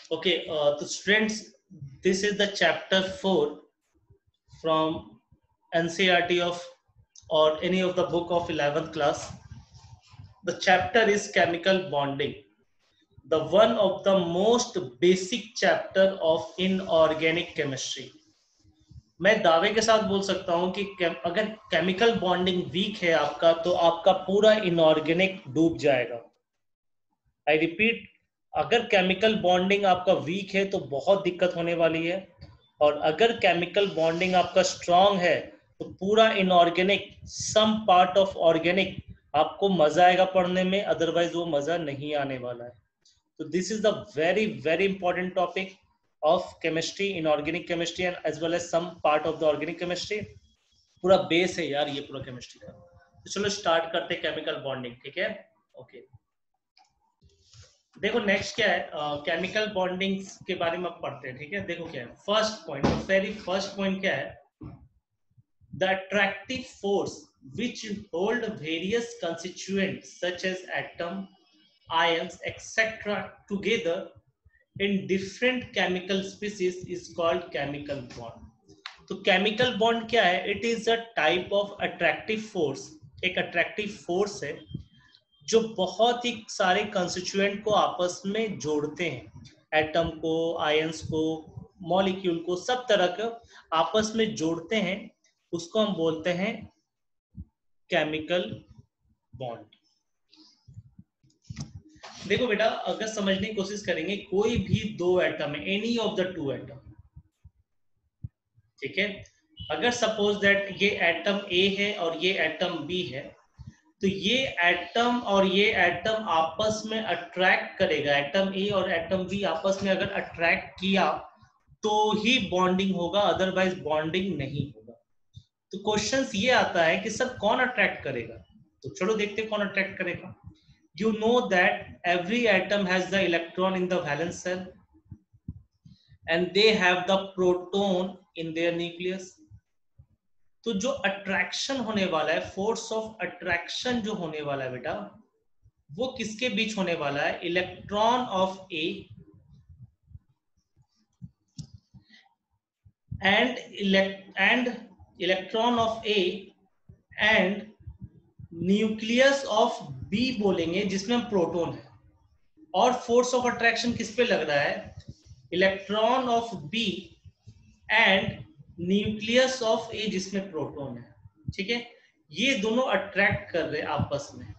Okay, so students, this is the chapter 4 from NCERT of or any of the book of 11th class. The chapter is chemical bonding, the one of the most basic chapter of inorganic chemistry. मैं दावे के साथ बोल सकता हूं कि अगर chemical bonding week है आपका तो आपका पूरा इनऑर्गेनिक डूब जाएगा। आई रिपीट, अगर केमिकल बॉन्डिंग आपका वीक है तो बहुत दिक्कत होने वाली है, और अगर केमिकल बॉन्डिंग आपका स्ट्रांग है तो पूरा inorganic some part of organic आपको मजा आएगा पढ़ने में, अदरवाइज वो मजा नहीं आने वाला है। तो this is the very very important topic of chemistry, inorganic chemistry and as well as some part of the organic chemistry. पूरा बेस है यार ये पूरा केमिस्ट्री का। तो चलो स्टार्ट करते हैं केमिकल बॉन्डिंग, ठीक है? ओके, देखो नेक्स्ट क्या है, केमिकल बॉन्डिंग के बारे में अब पढ़ते हैं, ठीक है? देखो क्या है first point, very first point क्या है, the attractive force which hold various constituents such as atom, ions, etc. together in different chemical species is called chemical bond. तो chemical bond क्या है? It is a type of attractive force, एक attractive force है जो बहुत ही सारे constituent को आपस में जोड़ते हैं, एटम को, आयंस को, मॉलिक्यूल को, सब तरह के आपस में जोड़ते हैं, उसको हम बोलते हैं केमिकल बॉन्ड। देखो बेटा, अगर समझने की कोशिश करेंगे, कोई भी दो एटम है, any of the two atom, ठीक है? अगर सपोज दैट ये एटम ए है और ये एटम बी है, तो ये एटम और ये एटम आपस में अट्रैक्ट करेगा, एटम ए और एटम बी आपस में अगर अट्रैक्ट किया तो ही बॉन्डिंग होगा, अदरवाइज बॉन्डिंग नहीं होगा। तो क्वेश्चन ये आता है कि सर कौन अट्रैक्ट करेगा? तो चलो देखते हैं कौन अट्रैक्ट करेगा। You know that every atom has the electron in the valence shell and they have the proton in their nucleus. तो जो अट्रैक्शन होने वाला है, फोर्स ऑफ अट्रैक्शन जो होने वाला है बेटा, वो किसके बीच होने वाला है? Electron of A and electron of A and nucleus of B बोलेंगे, जिसमें हम प्रोटॉन है। और फोर्स ऑफ अट्रैक्शन किस पे लग रहा है? Electron of B and nucleus of A, जिसमें प्रोटॉन है, ठीक है? ये दोनों अट्रैक्ट कर रहे हैं आपस में,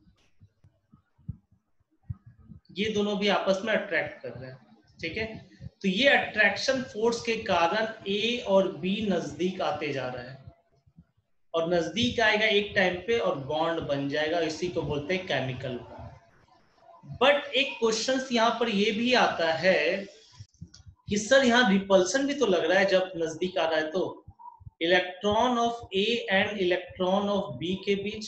ये दोनों भी आपस में अट्रैक्ट कर रहे हैं, ठीक है? तो ये अट्रैक्शन फोर्स के कारण ए और बी नजदीक आते जा रहा है, और नजदीक आएगा एक टाइम पे और बॉन्ड बन जाएगा, इसी को बोलते हैं केमिकल बॉन्ड। बट एक क्वेश्चन यहाँ पर ये भी आता है कि सर यहाँ रिपल्सन भी तो लग रहा है जब नजदीक आ रहा है, तो electron of A and electron of B के बीच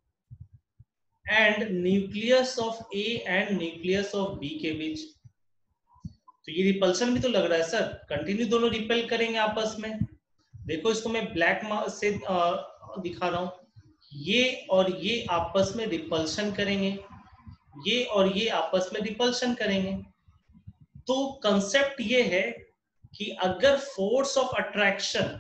and nucleus of A and nucleus of B के बीच, तो ये रिपल्सन भी तो लग रहा है सर, कंटिन्यू दोनों रिपेल करेंगे आपस में। देखो इसको मैं ब्लैक से दिखा रहा हूं, ये और ये आपस में रिपल्शन करेंगे, ये और ये आपस में रिपल्शन करेंगे। तो कंसेप्ट ये है कि अगर फोर्स ऑफ अट्रैक्शन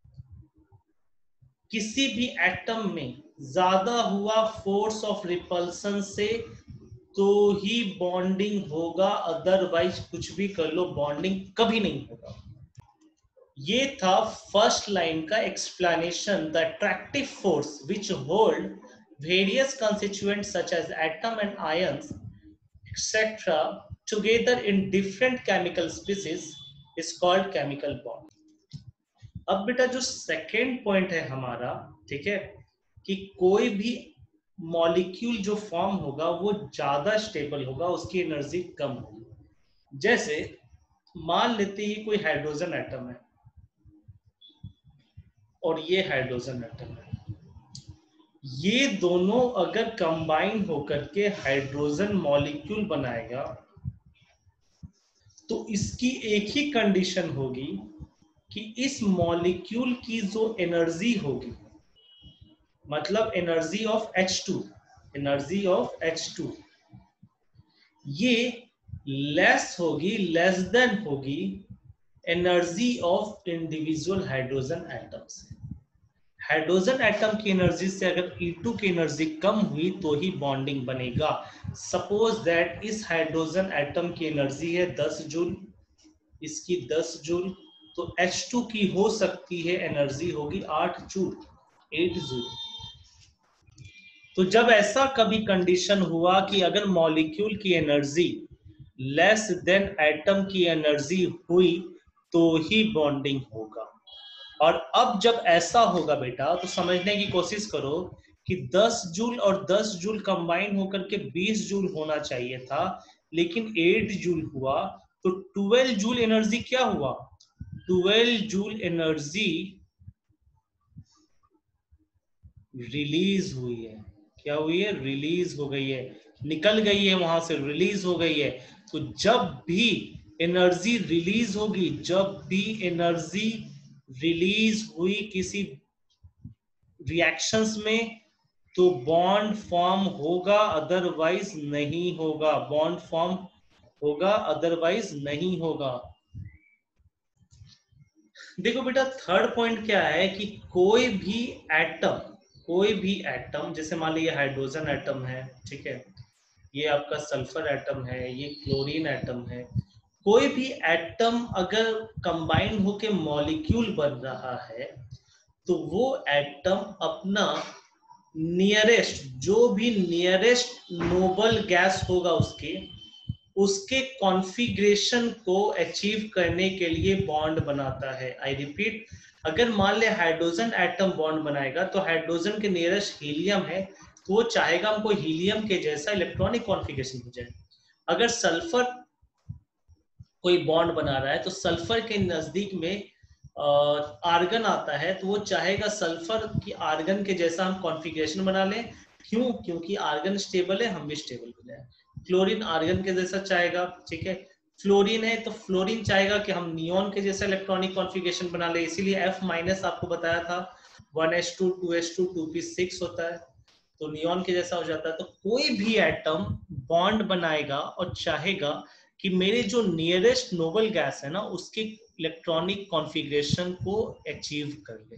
किसी भी एटम में ज्यादा हुआ फोर्स ऑफ रिपल्सन से तो ही बॉन्डिंग होगा, अदरवाइज कुछ भी कर लो बॉन्डिंग कभी नहीं होगा। ये था फर्स्ट लाइन का explanation, the attractive force which hold various constituents such as atom and ions etcetera together in different chemical species is called chemical bond. अब बेटा जो सेकेंड पॉइंट है हमारा, ठीक है, कि कोई भी मॉलिक्यूल जो फॉर्म होगा वो ज्यादा स्टेबल होगा, उसकी एनर्जी कम होगी। जैसे मान लेते हैं कोई हाइड्रोजन एटम है और ये हाइड्रोजन एटम है, ये दोनों अगर कंबाइन होकर के हाइड्रोजन मॉलिक्यूल बनाएगा तो इसकी एक ही कंडीशन होगी कि इस मॉलिक्यूल की जो एनर्जी होगी, मतलब एनर्जी ऑफ H2, ये लेस होगी, लेस देन होगी energy of individual hydrogen atoms. Hydrogen atom की एनर्जी से अगर E2 की एनर्जी कम हुई तो ही बॉन्डिंग बनेगा। सपोज दैट इस हाइड्रोजन एटम की एनर्जी है 10 जूल, इसकी 10 जूल, तो H2 की हो सकती है एनर्जी होगी 8 जूल, 8 जूल। तो जब ऐसा कभी कंडीशन हुआ कि अगर मॉलिक्यूल की एनर्जी लेस देन एटम की एनर्जी हुई तो ही बॉन्डिंग होगा। और अब जब ऐसा होगा बेटा तो समझने की कोशिश करो कि 10 जूल और 10 जूल कंबाइन होकर के 20 जूल होना चाहिए था, लेकिन 8 जूल हुआ, तो 12 जूल एनर्जी क्या हुआ? 12 जूल एनर्जी रिलीज हुई है। क्या हुई है? रिलीज हो गई है, निकल गई है वहां से, रिलीज हो गई है। तो जब भी एनर्जी रिलीज होगी, जब भी एनर्जी रिलीज हुई किसी रिएक्शंस में, तो बॉन्ड फॉर्म होगा, अदरवाइज नहीं होगा। बॉन्ड फॉर्म होगा, अदरवाइज नहीं होगा। देखो बेटा, थर्ड पॉइंट क्या है कि एटम कोई भी एटम, जैसे मान लीजिए हाइड्रोजन एटम है, ठीक है, ये आपका सल्फर एटम है, ये क्लोरीन एटम है, कोई भी एटम अगर कंबाइन होके मॉलिक्यूल बन रहा है तो वो एटम अपना नियरेस्ट, जो भी नियरेस्ट नोबल गैस होगा उसके उसके कॉन्फ़िगरेशन को अचीव करने के लिए बॉन्ड बनाता है। आई रिपीट, अगर मान ले हाइड्रोजन एटम बॉन्ड बनाएगा तो हाइड्रोजन के नियरेस्ट हीलियम है, तो वो चाहेगा हमको हीलियम के जैसा इलेक्ट्रॉनिक कॉन्फ़िगरेशन हो जाए। अगर सल्फर कोई बॉन्ड बना रहा है तो सल्फर के नजदीक में आर्गन आता है, तो वो चाहेगा सल्फर की आर्गन के जैसा हम कॉन्फ़िगरेशन बना लें। क्यों? क्योंकि आर्गन स्टेबल है, हम भी स्टेबल हो जाए। क्लोरीन आर्गन के जैसा चाहेगा, ठीक है। फ्लोरीन है तो फ्लोरीन चाहेगा कि हम नियॉन के जैसा इलेक्ट्रॉनिक कॉन्फ़िगरेशन बना ले, इसीलिए F माइनस आपको बताया था 1s2 2s2 2p6 होता है, तो नियॉन के जैसा हो जाता है। तो कोई भी एटम बॉन्ड बनाएगा और चाहेगा कि मेरे जो नियरेस्ट नोबल गैस है ना उसके इलेक्ट्रॉनिक कॉन्फ़िगरेशन को अचीव कर ले।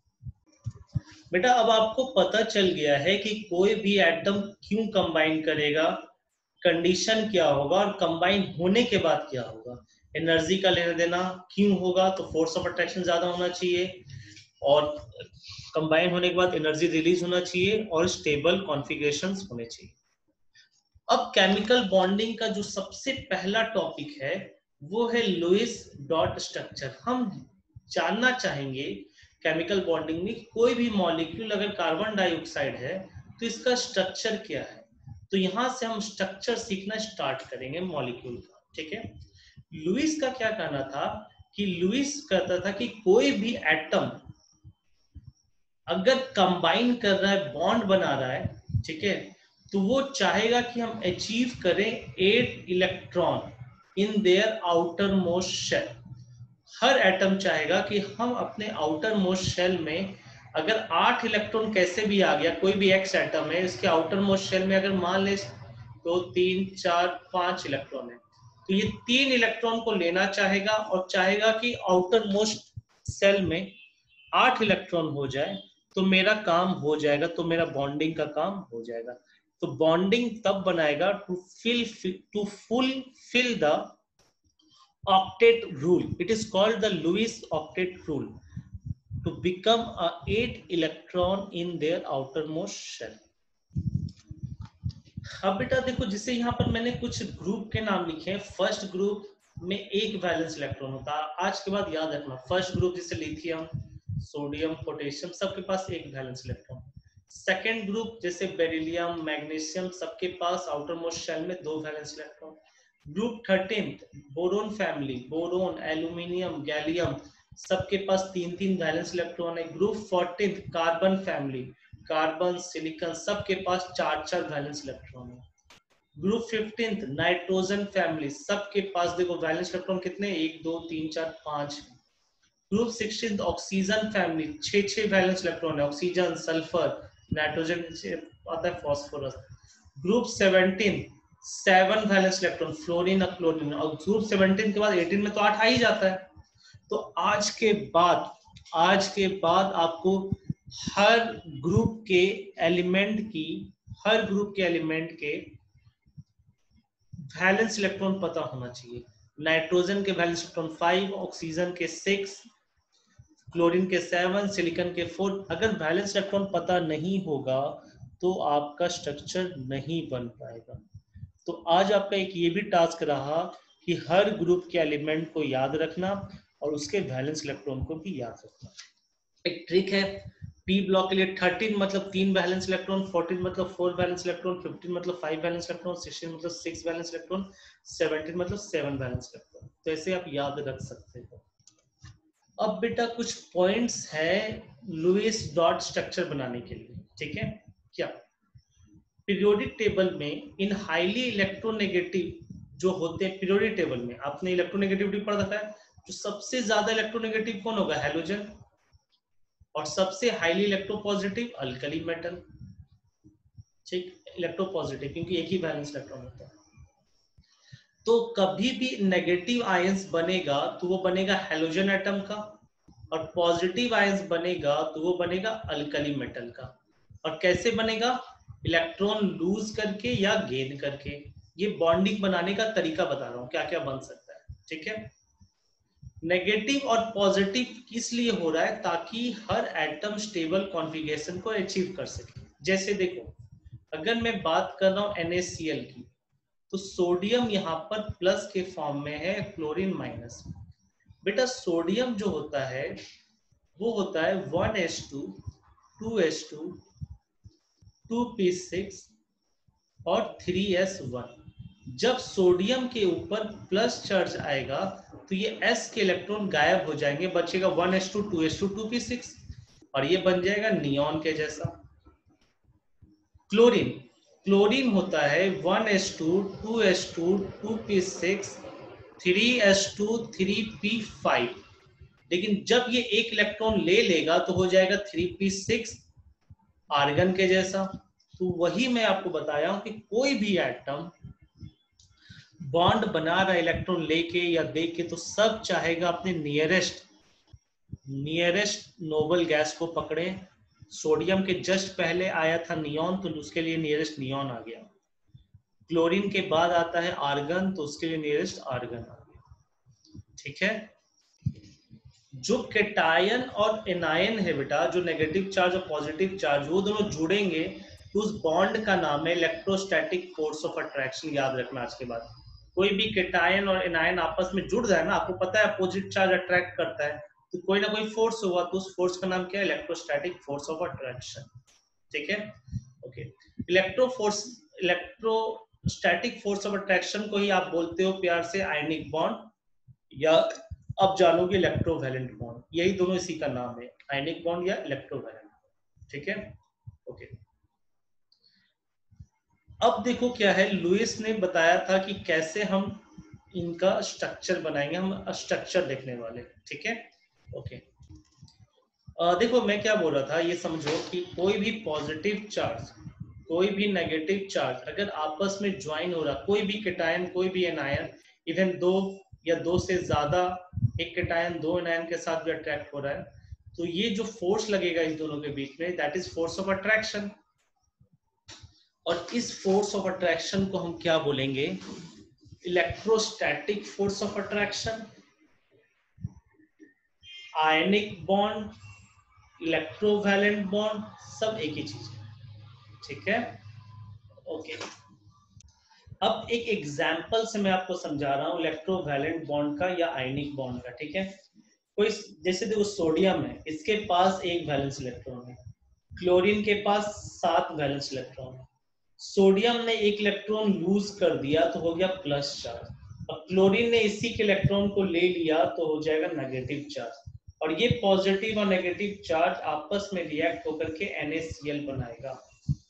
बेटा अब आपको पता चल गया है कि कोई भी एटम क्यों कंबाइन करेगा, कंडीशन क्या होगा और कंबाइन होने के बाद क्या होगा। एनर्जी का लेना देना क्यों होगा, तो फोर्स ऑफ अट्रैक्शन ज्यादा होना चाहिए, और कंबाइन होने के बाद एनर्जी रिलीज होना चाहिए, और स्टेबल कॉन्फ़िगरेशंस होने चाहिए। अब केमिकल बॉन्डिंग का जो सबसे पहला टॉपिक है वो है लुईस डॉट स्ट्रक्चर। हम जानना चाहेंगे केमिकल बॉन्डिंग में कोई भी मॉलिक्यूल अगर कार्बन डाइऑक्साइड है तो इसका स्ट्रक्चर क्या है। तो यहां से हम स्ट्रक्चर सीखना स्टार्ट करेंगे मॉलिक्यूल का, ठीक है। लुईस का क्या कहना था कि लुईस कहता था कि कोई भी एटम अगर कंबाइन कर रहा है, बॉन्ड बना रहा है, ठीक है, तो वो चाहेगा कि हम अचीव करें 8 electron in their outer most shell. हर एटम चाहेगा कि हम अपने आउटर मोस्ट शेल में अगर 8 इलेक्ट्रॉन कैसे भी आ गया, कोई भी एक्स एटम है, इसके आउटर मोस्ट शेल में अगर मान ले तो 3 4 5 इलेक्ट्रॉन है, तो ये 3 इलेक्ट्रॉन को लेना चाहेगा और चाहेगा कि आउटर मोस्ट सेल में 8 इलेक्ट्रॉन हो जाए, तो मेरा काम हो जाएगा, तो मेरा बॉन्डिंग का काम हो जाएगा। तो बॉन्डिंग तब बनाएगा to fulfil the octet rule. It is called the Lewis octet rule to become a 8 electron in their outermost shell. अब बेटा देखो, जिसे यहाँ पर मैंने कुछ ग्रुप के नाम लिखे हैं। फर्स्ट ग्रुप में एक वैलेंस इलेक्ट्रॉन होता है, आज के बाद याद रखना। फर्स्ट ग्रुप जैसे लिथियम, सोडियम, पोटेशियम, सबके पास एक वैलेंस इलेक्ट्रॉन। सेकेंड ग्रुप जैसे बेरिलियम, मैग्नीशियम, सबके पास आउटर मोस्ट शेल में 2 valence electron. Group 13 boron family, boron, aluminium, gallium, सबके पास 3-3 वैलेंस इलेक्ट्रॉन है। Group 14 carbon family, carbon, silicon, सबके पास 4-4 वैलेंस इलेक्ट्रॉन है। ग्रुप 15 नाइट्रोजन फैमिली, सबके पास देखो वैलेंस इलेक्ट्रॉन कितने, 1 2 3 4 5। Group 16 oxygen family, 6-6 valence electron है, ऑक्सीजन, सल्फर, नाइट्रोजन आता है, phosphorus. Group 17 7 valence electron, fluorine और क्लोरीन, और ग्रुप 17 के बाद 18 में तो 8 आ ही जाता है। तो आज के बाद आपको हर ग्रुप के एलिमेंट के वैलेंस इलेक्ट्रॉन पता होना चाहिए। नाइट्रोजन के वैलेंस इलेक्ट्रॉन 5, ऑक्सीजन के 6, क्लोरीन के 7, सिलिकॉन के 4। अगर वैलेंस इलेक्ट्रॉन पता नहीं होगा तो आपका स्ट्रक्चर नहीं बन पाएगा। तो आज आपका एक ये भी टास्क रहा कि हर ग्रुप के एलिमेंट को याद रखना और उसके वैलेंस इलेक्ट्रॉन को भी याद रखना। एक ट्रिक है, पी ब्लॉक के लिए 13 मतलब 3 वैलेंस इलेक्ट्रॉन, 14 मतलब 4 वैलेंस इलेक्ट्रॉन, 15 मतलब 5 वैलेंस इलेक्ट्रॉन, 16 मतलब 6 वैलेंस इलेक्ट्रॉन, 17 मतलब 7 वैलेंस इलेक्ट्रॉन। तो ऐसे आप याद रख सकते हो। अब बेटा कुछ पॉइंट्स है लुईस डॉट स्ट्रक्चर बनाने के लिए, ठीक है क्या? पीरियोडिक टेबल में इन हाईली इलेक्ट्रोनेगेटिव जो होते हैं पीरियोडिक टेबल में, आपने इलेक्ट्रोनेगेटिविटी पढ़ रखा है, जो सबसे ज्यादा इलेक्ट्रोनेगेटिव कौन होगा? हैलोजन। और सबसे हाईली इलेक्ट्रोपॉजिटिव अल्कली मेटल, ठीक, इलेक्ट्रोपॉजिटिव क्योंकि एक ही वैलेंस इलेक्ट्रॉन होता है। तो कभी भी नेगेटिव आयंस बनेगा तो वो बनेगा हैलोजन एटम का, और पॉजिटिव आयंस बनेगा तो वो बनेगा अल्कली मेटल का। और कैसे बनेगा? इलेक्ट्रॉन लूज करके या गेन करके। ये बॉन्डिंग बनाने का तरीका बता रहा हूं क्या क्या बन सकता है, ठीक है। नेगेटिव और पॉजिटिव किस लिए हो रहा है? ताकि हर एटम स्टेबल कॉन्फ़िगरेशन को अचीव कर सके। जैसे देखो, अगर मैं बात कर रहा हूं NaCl की, तो सोडियम यहाँ पर प्लस के फॉर्म में है, क्लोरीन माइनस। बेटा सोडियम जो होता है वो होता है 1s2 2s2 2p6 और 3s1। जब सोडियम के ऊपर प्लस चार्ज आएगा तो ये s के इलेक्ट्रॉन गायब हो जाएंगे, बचेगा 1s2 2s2 2p6, और ये बन जाएगा नियॉन के जैसा। क्लोरीन क्लोरीन होता है 1s2 2s2 2p6 3s2 3p5, लेकिन जब ये एक इलेक्ट्रॉन ले लेगा तो हो जाएगा 3p6 आर्गन के जैसा। तो वही मैं आपको बताया हूं कि कोई भी एटम बॉन्ड बना रहा है इलेक्ट्रॉन लेके या दे के, तो सब चाहेगा अपने नियरेस्ट नोबल गैस को पकड़े। सोडियम के जस्ट पहले आया था नियॉन, तो उसके लिए नियरेस्ट नियॉन आ गया। क्लोरीन के बाद आता है आर्गन, तो उसके लिए नियरेस्ट आर्गन आ गया, ठीक है। जो केटायन और एनायन है बेटा, जो नेगेटिव चार्ज और पॉजिटिव चार्ज, वो दोनों जुड़ेंगे तो उस बॉन्ड का नाम है इलेक्ट्रोस्टैटिक फोर्स ऑफ अट्रैक्शन। याद रखना आज के बाद, कोई भी केटायन और एनायन आपस में जुड़ जाए ना, आपको पता है अपोजिट चार्ज अट्रैक्ट करता है, तो कोई ना कोई फोर्स हुआ, तो उस फोर्स का नाम क्या है? इलेक्ट्रोस्टैटिक फोर्स ऑफ अट्रैक्शन, ठीक है। Okay, electrostatic force of attraction को ही आप बोलते हो प्यार से आयनिक बॉन्ड, या अब जानोगे इलेक्ट्रोवैलेंट बॉन्ड। यही दोनों इसी का नाम है, आयनिक बॉन्ड या इलेक्ट्रोवैलेंट, ठीक है। ओके, अब देखो क्या है, लुईस ने बताया था कि कैसे हम इनका स्ट्रक्चर बनाएंगे, हम स्ट्रक्चर देखने वाले, ठीक है। ओके, देखो मैं क्या बोल रहा था, ये समझो कि कोई भी पॉजिटिव चार्ज कोई भी नेगेटिव चार्ज अगर आपस में ज्वाइन हो रहा, कोई भी केटायन कोई भी एनायन, इवन दो या दो से ज्यादा, एक केटायन दो एनायन के साथ भी अट्रैक्ट हो रहा है, तो ये जो फोर्स लगेगा इस दोनों के बीच में, that is force of attraction. और इस फोर्स ऑफ अट्रैक्शन को हम क्या बोलेंगे? Electrostatic force of attraction, ionic bond, electrovalent bond, सब एक ही चीज है, ठीक है। ओके, अब एक एग्जाम्पल से मैं आपको समझा रहा हूँ इलेक्ट्रोवैलेंट बॉन्ड का या आयनिक बॉन्ड का, ठीक है। कोई जैसे देखो सोडियम है, इसके पास एक वैलेंस इलेक्ट्रॉन है, क्लोरीन के पास 7 वैलेंस इलेक्ट्रॉन है। सोडियम ने एक इलेक्ट्रॉन लूज कर दिया तो हो गया प्लस चार्ज, और क्लोरीन ने इसी के इलेक्ट्रॉन को ले लिया तो हो जाएगा नेगेटिव चार्ज, और ये पॉजिटिव और नेगेटिव चार्ज आपस में रिएक्ट होकर के NaCl बनाएगा।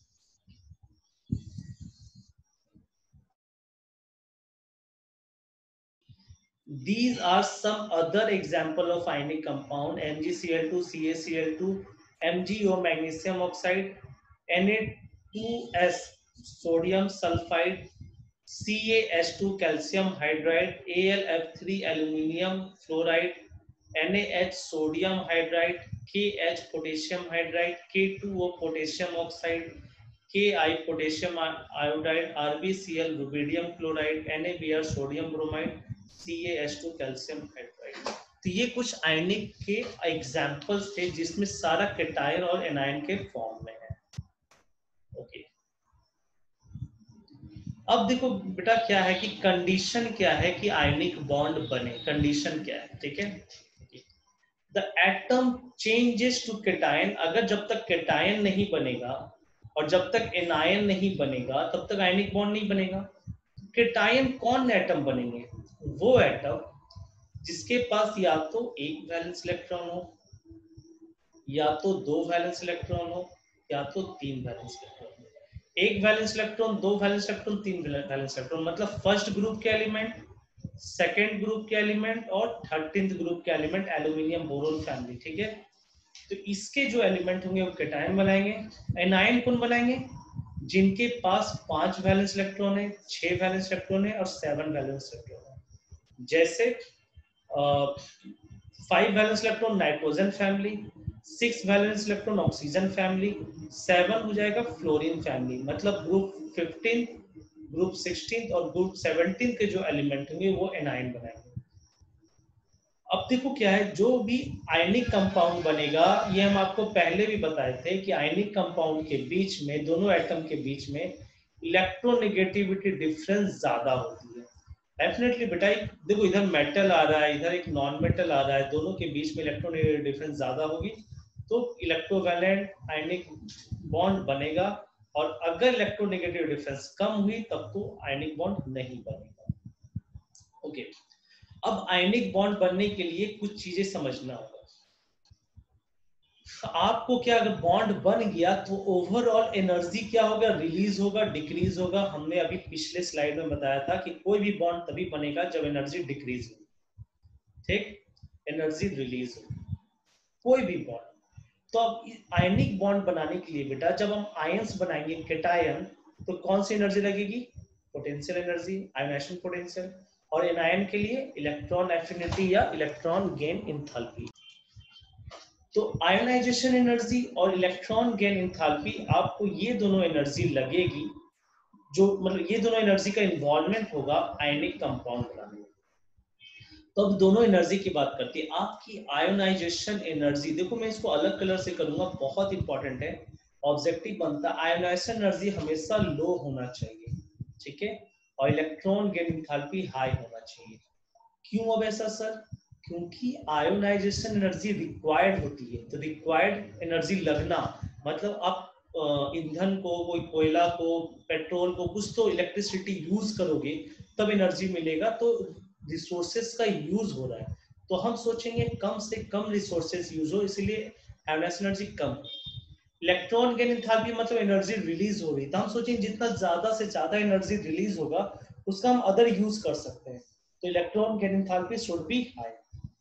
These are some other example of ionic compound: MgCl2, CaCl2, MgO magnesium oxide, Na2S sodium sulfide, CaH2 calcium hydride, AlF3 aluminium fluoride, NaH sodium hydride, KH potassium hydride, K2O potassium oxide, Ki potassium iodide, RbCl rubidium chloride, NaBr sodium bromide, CaH2 calcium hydride. तो ये कुछ आयनिक के examples थे जिसमें सारा cation और anion के form में है। ओके, अब देखो बेटा क्या है कि कंडीशन क्या है कि आयनिक बॉन्ड बने, कंडीशन क्या है, ठीक है। The atom changes to cation, अगर जब तक कैटायन नहीं बनेगा और जब तक एनायन नहीं बनेगा तब तक आयनिक बॉन्ड नहीं बनेगा। कैटायन कौन एटम बनेंगे? वो एटम जिसके पास या तो एक वैलेंस इलेक्ट्रॉन हो, या तो दो वैलेंस इलेक्ट्रॉन हो, या तो तीन वैलेंस इलेक्ट्रॉन हो। एक वैलेंस इलेक्ट्रॉन, दो वैलेंस इलेक्ट्रॉन, तीन वैलेंस इलेक्ट्रॉन, मतलब फर्स्ट ग्रुप के एलिमेंट, सेकेंड ग्रुप के एलिमेंट और 13th ग्रुप के एलिमेंट, एल्यूमिनियम बोरोन फैमिली, ठीक है। तो इसके जो एलिमेंट होंगे वो कैटायन बनाएंगे। एनायन कौन बनाएंगे? जिनके पास 5 वैलेंस इलेक्ट्रॉन है, 6 वैलेंस इलेक्ट्रॉन है और 7 वैलेंस इलेक्ट्रॉन है। जैसे 5 valence electron nitrogen family, 6 valence electron oxygen family, 7 हो जाएगा फ्लोरीन फैमिली। मतलब ग्रुप 15, ग्रुप 16 और ग्रुप 17 के जो एलिमेंट होंगे वो एनायन बनाएंगे। अब देखो क्या है, जो भी आयनिक कंपाउंड बनेगा, ये हम आपको पहले भी बताए थे कि आयनिक कंपाउंड के बीच में, दोनों एटम के बीच में इलेक्ट्रोनेगेटिविटी डिफरेंस ज्यादा होती है। डेफिनेटली बेटा, देखो इधर मेटल आ रहा है, इधर एक नॉन मेटल आ रहा है, दोनों के बीच में इलेक्ट्रोनेगेटिव डिफरेंस ज्यादा होगी तो इलेक्ट्रोवैलेंट आयनिक बॉन्ड बनेगा, और अगर इलेक्ट्रोनेगेटिव डिफरेंस कम हुई तब तो आयनिक बॉन्ड नहीं बनेगा। ओके, अब आयनिक बॉन्ड बनने के लिए कुछ चीजें समझना होगा। आपको क्या, अगर बॉन्ड बन गया तो ओवरऑल एनर्जी क्या होगा, रिलीज होगा, डिक्रीज होगा। हमने अभी पिछले स्लाइड में बताया था कि कोई भी बॉन्ड तभी बनेगा जब एनर्जी डिक्रीज हो, ठीक, एनर्जी रिलीज हो, कोई भी बॉन्ड। तो अब आयनिक बॉन्ड बनाने के लिए बेटा, जब हम आयंस बनाएंगे कैटायन, तो कौन सी एनर्जी लगेगी? Potential energy, ionization potential. और एनायन के लिए इलेक्ट्रॉन एफिनिटी या इलेक्ट्रॉन गेन इंथैल्पी। तो आयोनाइजेशन एनर्जी और इलेक्ट्रॉन गेन इंथैल्पी, आपको ये दोनों एनर्जी लगेगी, जो मतलब ये दोनों एनर्जी का इन्वॉल्वमेंट होगा आयनिक कंपाउंड बनाने में। तो अब दोनों एनर्जी की बात करते हैं। आपकी आयोनाइजेशन एनर्जी, देखो मैं इसको अलग कलर से करूंगा, बहुत इंपॉर्टेंट है, ऑब्जेक्टिव बनता है। आयोनाइजेशन एनर्जी हमेशा लो होना चाहिए, ठीक है, और इलेक्ट्रॉन गेन इंथैल्पी हाई होना चाहिए। क्यों अब ऐसा सर? क्योंकि आयोनाइजेशन एनर्जी रिक्वायर्ड होती है, तो रिक्वायर्ड एनर्जी लगना मतलब आप ईंधन को, कोई कोयला को, पेट्रोल को, कुछ तो इलेक्ट्रिसिटी यूज करोगे तब एनर्जी मिलेगा। तो रिसोर्सेस का यूज हो रहा है, तो हम सोचेंगे कम से कम रिसोर्सेस यूज हो, इसलिए आयोनाइजेशन एनर्जी कम। इलेक्ट्रॉन गेन एंथैल्पी मतलब एनर्जी रिलीज हो रही, तो हम सोचेंगे जितना ज्यादा से ज्यादा एनर्जी रिलीज होगा उसका हम अदर यूज कर सकते हैं, तो electron gain enthalpy should be high.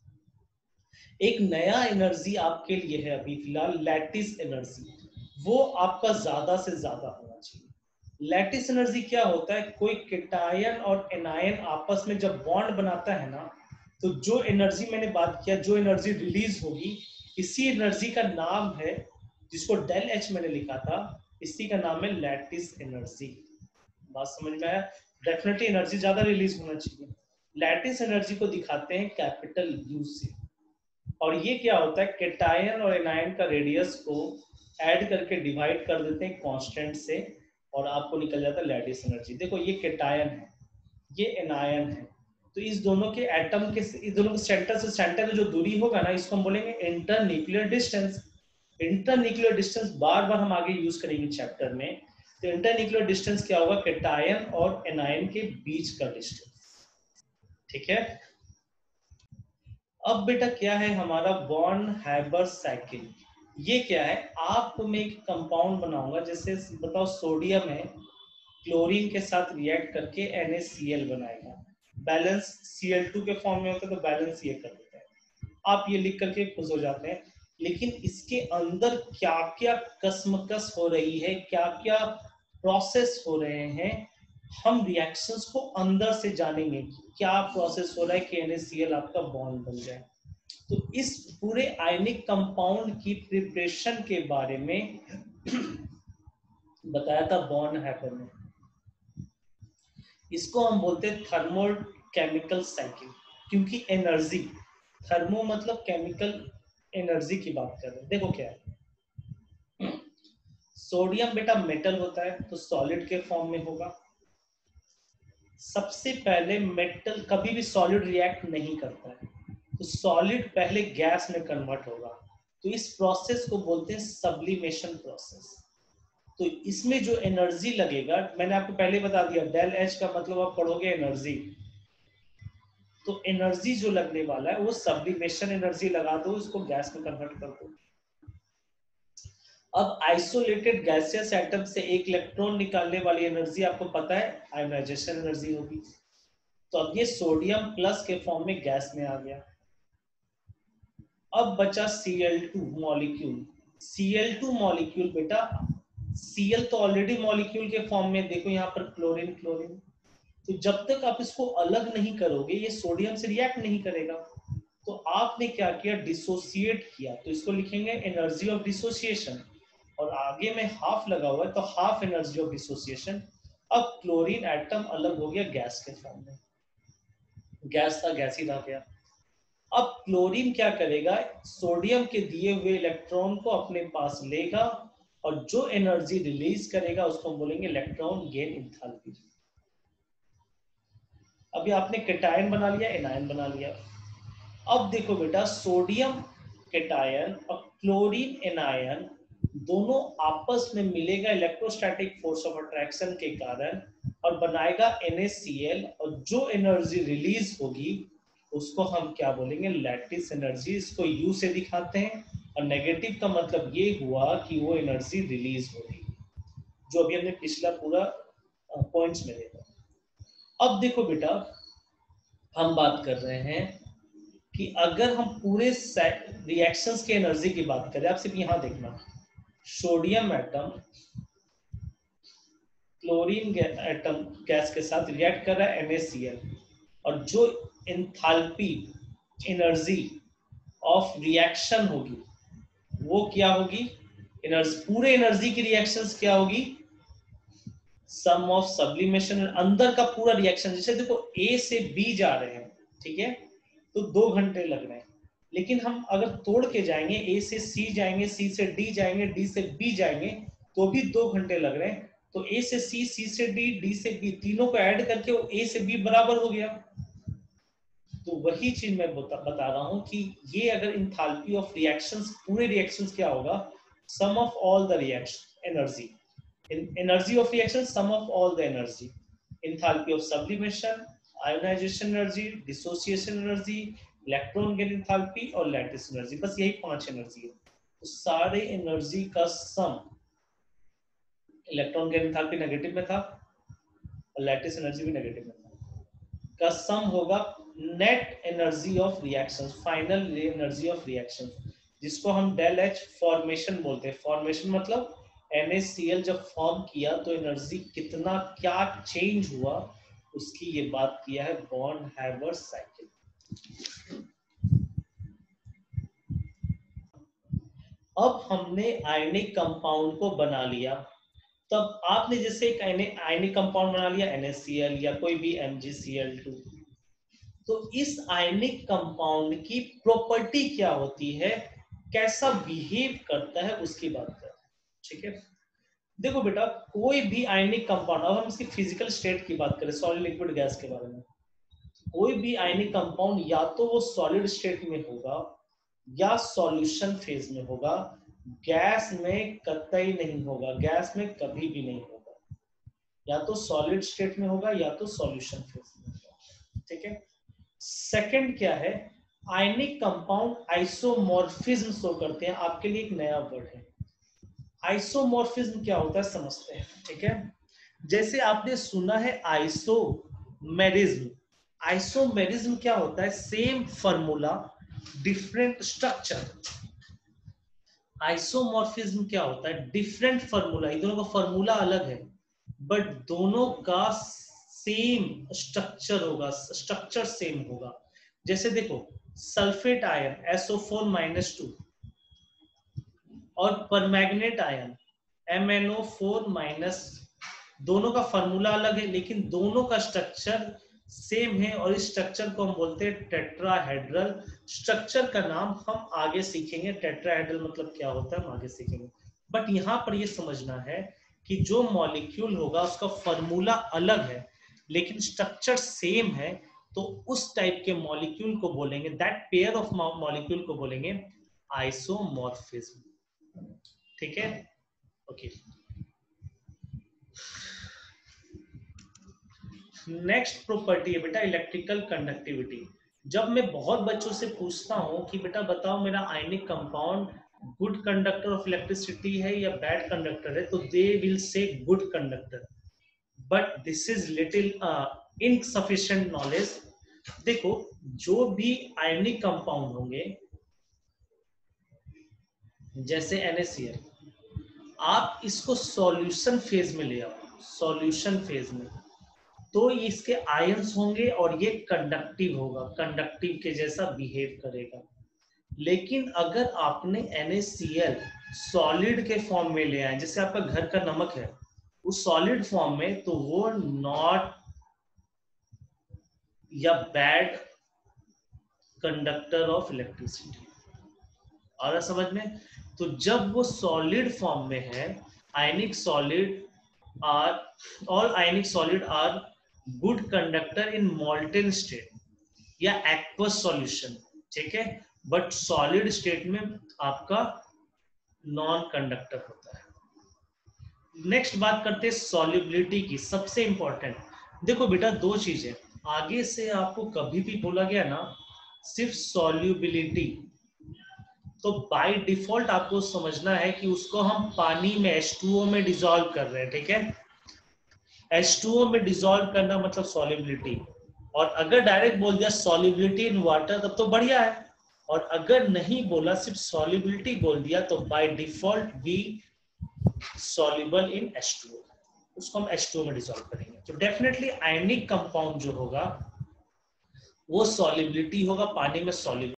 एक नया एनर्जी आपके लिए है अभी फिलहाल, लैटिस एनर्जी, वो आपका ज्यादा से ज्यादा होना चाहिए। लैटिस एनर्जी क्या होता है, कोई कैटायन और एनायन आपस में जब बॉन्ड बनाता है ना, तो जो एनर्जी मैंने बात किया, जो एनर्जी रिलीज होगी, इसी एनर्जी का नाम है, जिसको डेल एच मैंने लिखा था, इसी का नाम है लैटिस एनर्जी। बात समझ में आया? डेफिनेटली एनर्जी ज्यादा रिलीज होना चाहिए। लैटिस एनर्जी को दिखाते हैं कैपिटल यू से, और ये क्या होता है, कैटायन और एनायन का रेडियस को ऐड करके डिवाइड कर देते हैं कांस्टेंट से, और आपको निकल जाता है लैटिस एनर्जी। देखो ये कैटायन है, ये एनायन है, तो इस दोनों के एटम के, इस दोनों के सेंटर से सेंटर जो दूरी होगा ना, इसको हम बोलेंगे inter nuclear distance. Inter nuclear distance बार बार हम आगे यूज करेंगे चैप्टर में। तो इंटर न्यूक्लियर डिस्टेंस क्या होगा, कैटायन और एनायन के बीच का डिस्टेंस, ठीक है। अब बेटा क्या है हमारा बॉर्न हैबर साइकिल। ये क्या है, आपको मैं एक कंपाउंड बनाऊंगा, जैसे बताओ सोडियम है, क्लोरीन के साथ रिएक्ट करके NaCl बनाएगा, बैलेंस Cl2 के फॉर्म में होता है, तो बैलेंस ये कर देता है। आप ये लिख करके खुश हो जाते हैं, लेकिन इसके अंदर क्या क्या कसमकस हो रही है, क्या क्या प्रोसेस हो रहे हैं, हम रिएक्शंस को अंदर से जानेंगे कि क्या प्रोसेस हो रहा है कि NaCl आपका बॉन्ड बन जाए। तो इस पूरे आयनिक कंपाउंड की प्रिपरेशन के बारे में बताया था बॉर्न हैपर ने। इसको हम बोलते हैं थर्मोकेमिकल साइकिल, क्योंकि एनर्जी, थर्मो मतलब केमिकल एनर्जी की बात कर रहे हैं। देखो क्या है, सोडियम बेटा मेटल होता है तो सॉलिड के फॉर्म में होगा। सबसे पहले मेटल कभी भी सॉलिड रिएक्ट नहीं करता है, तो सॉलिड पहले गैस में कन्वर्ट होगा। तो इस प्रोसेस को बोलते हैं सब्लिमेशन प्रोसेस। तो इसमें जो एनर्जी लगेगा, मैंने आपको पहले बता दिया, डेल एच का मतलब आप पढ़ोगे एनर्जी। तो एनर्जी जो लगने वाला है वो सब्लिमेशन एनर्जी लगा दो, इसको गैस में कन्वर्ट कर दो। अब आइसोलेटेड गैसियस एटम से एक इलेक्ट्रॉन निकालने वाली एनर्जी आपको पता है आयोनाइजेशन एनर्जी होगी। तो अब ये सोडियम प्लस के फॉर्म में गैस में आ गया। अब बचा Cl2 मॉलिक्यूल। Cl2 मॉलिक्यूल बेटा, Cl तो ऑलरेडी मॉलिक्यूल के फॉर्म में, देखो यहाँ पर क्लोरीन क्लोरीन। तो जब तक आप इसको अलग नहीं करोगे ये सोडियम से रिएक्ट नहीं करेगा। तो आपने क्या किया, डिसोसिएट किया, तो इसको लिखेंगे एनर्जी ऑफ डिसोसिएशन, और आगे में हाफ लगा हुआ है तो हाफ एनर्जी ऑफ डिसोसिएशन। अब क्लोरीन एटम अलग हो गया गैस के फॉर्म में, गैस था गैस ही रह गया। अब क्लोरीन क्या करेगा, सोडियम के दिए हुए इलेक्ट्रॉन को अपने पास लेगा और जो एनर्जी रिलीज करेगा उसको हम बोलेंगे इलेक्ट्रॉन गेन एंथैल्पी। अभी आपने कैटायन बना लिया, एनायन बना लिया। अब देखो बेटा, सोडियम कैटायन और क्लोरीन एनायन दोनों आपस में मिलेगा इलेक्ट्रोस्टैटिक फोर्स ऑफ अट्रैक्शन के कारण और बनाएगा NaCl, और जो एनर्जी रिलीज होगी उसको हम क्या बोलेंगे, लैटिस एनर्जी। इसको U से दिखाते हैं, और नेगेटिव का मतलब ये हुआ कि वो एनर्जी रिलीज होगी, जो अभी हमने पिछला पूरा पॉइंट्स में देखा। अब देखो बेटा, हम बात कर रहे हैं कि अगर हम पूरे रिएक्शंस की एनर्जी की बात करें, आप सिर्फ यहां देखना, sodium atom chlorine atom gas के साथ रिएक्ट कर रहा है NaCl, और जो एंथैल्पी एनर्जी ऑफ रिएक्शन होगी वो क्या होगी, एनर्जी, पूरे एनर्जी की रिएक्शंस क्या होगी, सम ऑफ सब्लिमेशन, अंदर का पूरा रिएक्शन। जैसे देखो A से B जा रहे हैं, ठीक है, तो 2 घंटे लग रहे हैं, लेकिन हम अगर तोड़ के जाएंगे, A से C जाएंगे, C से D जाएंगे, D से B जाएंगे, तो भी 2 घंटे लग रहे हैं। तो A से C, C से D, D से B, तीनों को ऐड करके वो A से B बराबर हो गया। तो वही चीज मैं बता रहा हूं कि ये अगर इंथैल्पी ऑफ रिएक्शंस, पूरे रिएक्शंस क्या होगा, sum of all the reaction energy, energy of reaction, sum of all the energy, enthalpy of sublimation, ionization energy, dissociation energy, electron gain enthalpy और lattice energy। बस यही 5 एनर्जी है। तो सारे energy का sum, electron gain enthalpy negative में था और लैटिस एनर्जी भी नेगेटिव में था, का सम होगा net energy of reaction, final energy of reaction, जिसको हम डेल एच फॉर्मेशन बोलते हैं। फॉर्मेशन मतलब NaCl जब फॉर्म किया तो एनर्जी कितना, क्या चेंज हुआ, उसकी ये बात किया है बॉर्न हैबर साइकिल। अब हमने आयनिक कंपाउंड को बना लिया, तब आपने जैसे एक आयनिक कंपाउंड बना लिया NaCl या कोई भी MgCl2, तो इस आयनिक कंपाउंड की प्रॉपर्टी क्या होती है, कैसा बिहेव करता है, उसकी बात करते हैं, ठीक है। देखो बेटा, कोई भी आयनिक कंपाउंड, अब हम इसकी फिजिकल स्टेट की बात करें, सॉलिड लिक्विड गैस के बारे में, कोई भी आयनिक कंपाउंड या तो वो सॉलिड स्टेट में होगा या सॉल्यूशन फेज में होगा, गैस में कतई नहीं होगा, गैस में कभी भी नहीं होगा, या तो सॉलिड स्टेट में होगा या तो सॉल्यूशन फेज में होगा, ठीक है। सेकंड क्या है, आयनिक कंपाउंड आइसोमॉर्फिज्म शो करते हैं। आपके लिए एक नया वर्ड है, आइसोमॉर्फिज्म क्या होता है समझते हैं, ठीक है। जैसे आपने सुना है आइसोमेरिज्म, आइसोमेरिज्म क्या होता है, same formula different structure. Isomorphism क्या होता है, डिफरेंट फॉर्मूला, इन दोनों का फॉर्मूला अलग है बट दोनों का सेम स्ट्रक्चर होगा, स्ट्रक्चर सेम होगा। जैसे देखो सल्फेट आयन SO4-2 और परमैग्नेट आयन MnO4-, दोनों का फॉर्मूला अलग है लेकिन दोनों का स्ट्रक्चर सेम है, और इस स्ट्रक्चर को हम बोलते हैं टेट्राहेड्रल। स्ट्रक्चर का नाम हम आगे सीखेंगे, टेट्राहेड्रल मतलब क्या होता है हम आगे सीखेंगे। बट यहाँ पर ये समझना है कि जो मॉलिक्यूल होगा उसका फॉर्मूला अलग है लेकिन स्ट्रक्चर सेम है, तो उस टाइप के मॉलिक्यूल को बोलेंगे, दैट पेयर ऑफ मॉलिक्यूल को बोलेंगे आइसोमॉर्फिज्म। ठीक है, ओके। नेक्स्ट प्रॉपर्टी है बेटा इलेक्ट्रिकल कंडक्टिविटी। जब मैं बहुत बच्चों से पूछता हूं कि बेटा बताओ मेरा ionic compound good conductor of electricity है या बैड कंडक्टर है, तो they will say good conductor. But this is little insufficient knowledge. देखो जो भी आयनिक कंपाउंड होंगे जैसे NaCl, आप इसको सॉल्यूशन फेज में ले आओ, सॉल्यूशन फेज में, तो इसके आयंस होंगे और ये कंडक्टिव होगा, कंडक्टिव के जैसा बिहेव करेगा। लेकिन अगर आपने NaCl सॉलिड के फॉर्म में ले आए, जैसे आपका घर का नमक है उस सॉलिड फॉर्म में, तो वो नॉट या बैड कंडक्टर ऑफ इलेक्ट्रिसिटी। और समझ में, तो जब वो सॉलिड फॉर्म में है, ionic solid are, all ionic solid are good conductor in molten state या एक्वस सॉल्यूशन, ठीक है। बट सॉलिड स्टेट में आपका नॉन कंडक्टर होता है। नेक्स्ट बात करते हैं सॉल्युबिलिटी की, सबसे इंपॉर्टेंट। देखो बेटा दो चीजें, आगे से आपको कभी भी बोला गया ना सिर्फ सॉल्युबिलिटी, तो बाय डिफॉल्ट आपको समझना है कि उसको हम पानी में H2O में डिसॉल्व कर रहे हैं, ठीक है। H2O में डिसॉल्व करना मतलब सॉल्युबिलिटी। और अगर डायरेक्ट बोल दिया सॉल्युबिलिटी इन वाटर तब तो बढ़िया है, और अगर नहीं बोला सिर्फ सॉल्युबिलिटी बोल दिया तो बाय डिफॉल्ट भी सॉल्युबल इन H2O, उसको हम H2O में डिसॉल्व करेंगे। तो डेफिनेटली आयनिक कंपाउंड जो होगा वो सॉल्युबिलिटी होगा, पानी में सॉल्युबल